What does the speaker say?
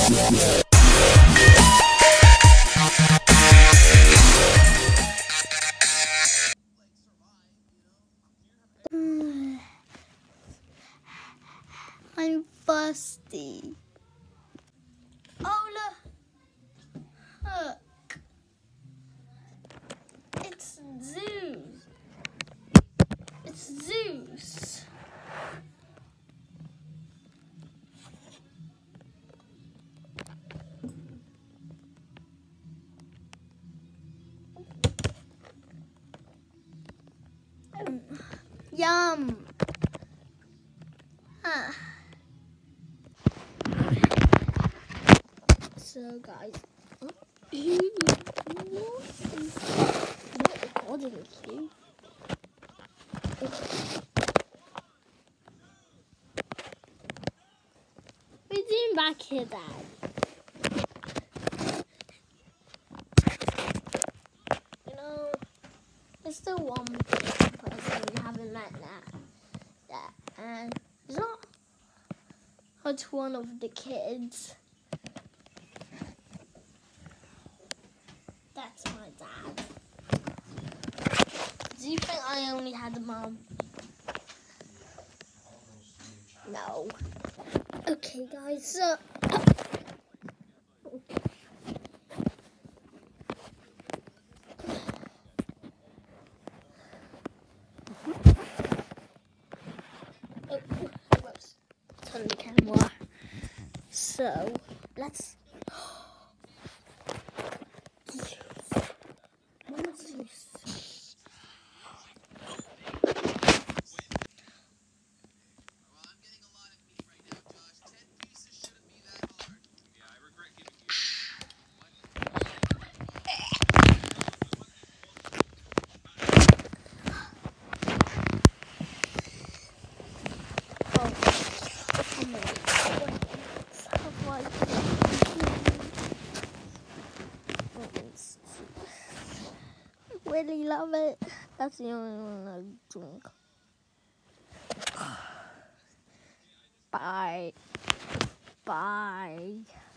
I'm thirsty. Oh, look. It's Zeus. It's Zeus. Yum. So, guys, not recording with you. What are you doing back here, Dad? You know, there's still one person you haven't met that, and it's not one of the kids. That's my dad. Do you think I only had a mum? No. Okay, guys, so... whoops. Turn the camera. So, let's... Really love it. That's the only one I drink. Bye. Bye.